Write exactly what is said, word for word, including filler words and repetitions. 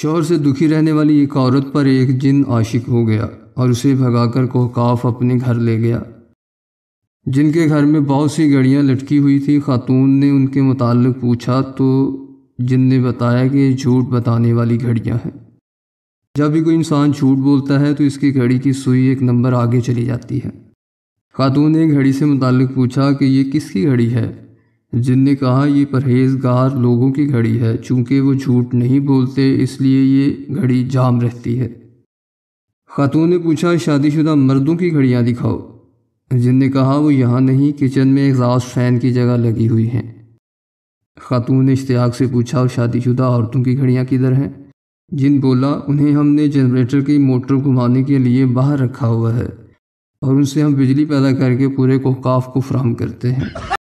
शौहर से दुखी रहने वाली एक औरत पर एक जिन आशिक हो गया और उसे भगाकर कोहकाफ अपने घर ले गया। जिनके घर में बहुत सी घड़ियां लटकी हुई थी। खातून ने उनके मुताल्लिक पूछा तो जिन ने बताया कि ये झूठ बताने वाली घड़ियां हैं। जब भी कोई इंसान झूठ बोलता है तो इसकी घड़ी की सुई एक नंबर आगे चली जाती है। खातून ने घड़ी से मुताल्लिक पूछा कि ये किसकी घड़ी है। जिनने कहा ये परहेजगार लोगों की घड़ी है, चूँकि वो झूठ नहीं बोलते इसलिए ये घड़ी जाम रहती है। खातून ने पूछा शादीशुदा मर्दों की घड़ियाँ दिखाओ। जिनने कहा वो यहाँ नहीं, किचन में एग्जॉस्ट फैन की जगह लगी हुई हैं। खातून ने इश्तियाक से पूछा और शादीशुदा औरतों की घड़ियाँ किधर हैं। जिन बोला उन्हें हमने जनरेटर की मोटर घुमाने के लिए बाहर रखा हुआ है और उनसे हम बिजली पैदा करके पूरे कोहकाफ को फराहम करते हैं।